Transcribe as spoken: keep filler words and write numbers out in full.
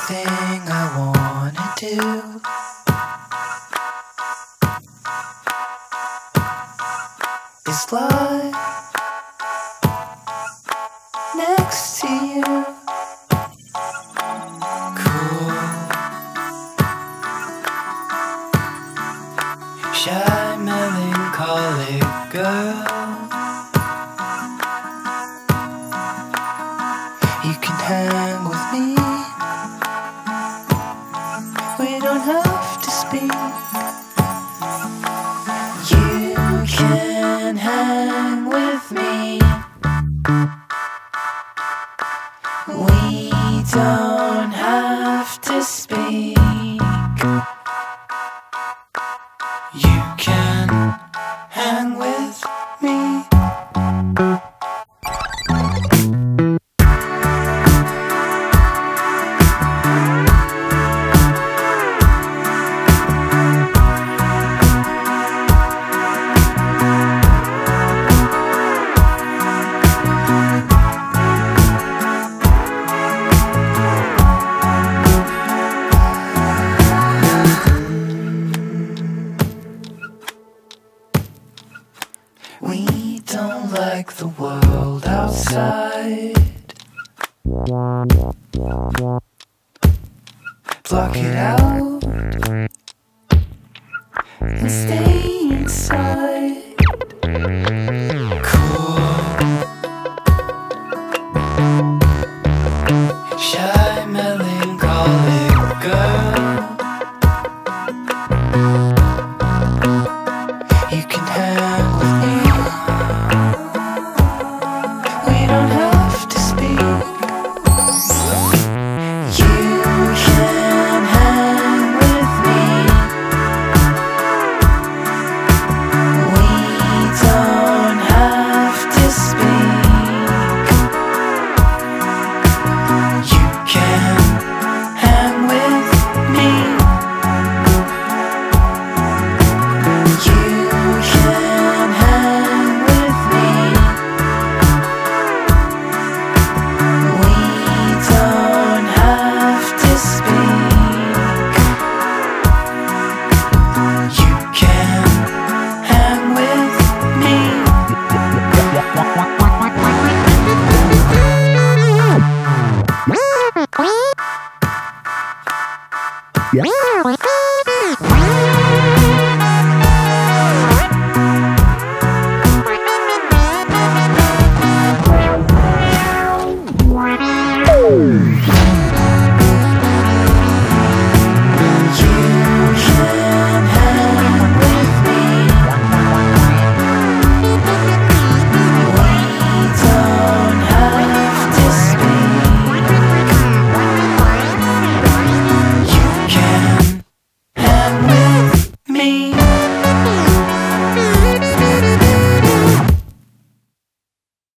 thing I wanna do is lie next to you. Cool, shy, melancholic girl. You can hang with me. We don't have to speak. You can hang with me. We don't have to speak. You can hang with me. We don't like the world outside. Block it out.